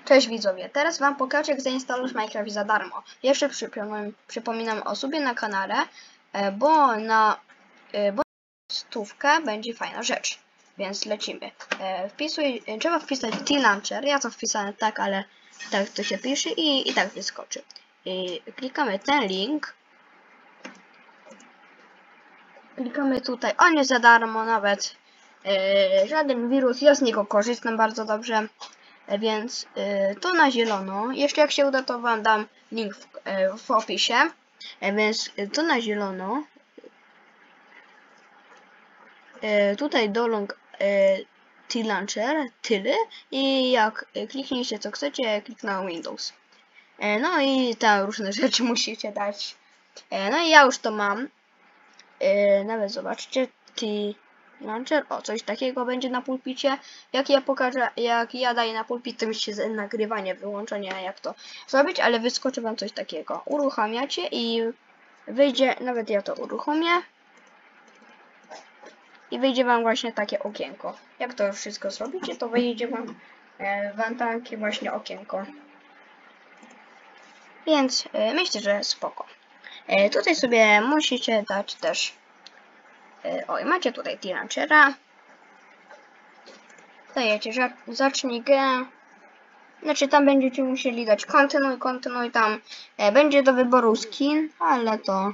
Cześć widzowie, teraz wam pokażę, jak zainstalować Minecraft za darmo. Jeszcze przypominam o sobie na kanale, bo na 100 będzie fajna rzecz. Więc lecimy. Trzeba wpisać T-Launcher. Ja to wpisałem tak, ale tak to się pisze i tak wyskoczy. Klikamy ten link. Klikamy tutaj. On jest za darmo nawet. Żaden wirus, ja z niego korzystam bardzo dobrze. Więc to na zielono. Jeszcze jak się uda, to wam dam link w opisie. Więc to na zielono. Tutaj doląg T-Launcher, tyle. I jak klikniecie co chcecie, kliknę Windows. No i tam różne rzeczy musicie dać. No i ja już to mam. Nawet zobaczcie, T-Launcher, o coś takiego będzie na pulpicie. Jak ja pokażę, jak ja daję na pulpit, to myślicie nagrywanie, wyłączenie, jak to zrobić, ale wyskoczy wam coś takiego. Uruchamiacie i wyjdzie, nawet ja to uruchomię. I wyjdzie wam właśnie takie okienko. Jak to już wszystko zrobicie, to wyjdzie wam takie właśnie okienko. Więc myślę, że spoko. Tutaj sobie musicie dać też. Oj, macie tutaj T-Launchera. Dajecie, że zacznij grę. Znaczy tam będziecie musieli dać kontynuuj tam. Będzie do wyboru skin, ale to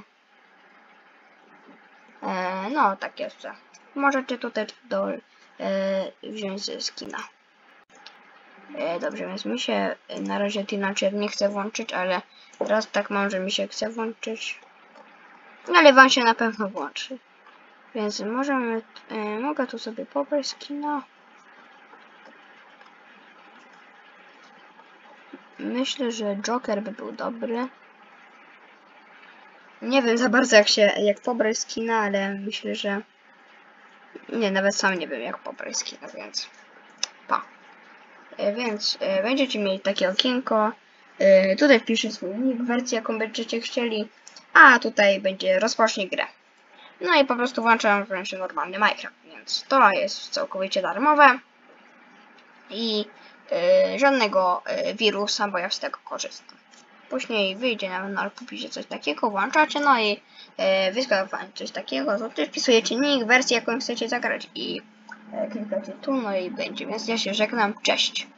no tak jeszcze. Możecie tutaj wziąć ze skina. Dobrze, więc mi się na razie T-Launcher nie chce włączyć, ale teraz tak mam, że mi się chce włączyć. Ale wam się na pewno włączy. Więc mogę tu sobie pobrać skina. Myślę, że Joker by był dobry. Nie wiem za bardzo jak pobrać skina, ale myślę, że nie, nawet sam nie wiem jak pobrać skina, więc pa. Więc będziecie mieli takie okienko. Tutaj wpiszę swój nick, wersję jaką będziecie chcieli, a tutaj będzie rozpocznij grę. No i po prostu włączam normalny Minecraft, więc to jest całkowicie darmowe i żadnego wirusa, bo ja z tego korzystam. Później wyjdzie na pulpicie coś takiego, włączacie, no i wyskakuje wam coś takiego, to wpisujecie nick, wersję jaką chcecie zagrać i klikacie tu, no i będzie. Więc ja się żegnam, cześć!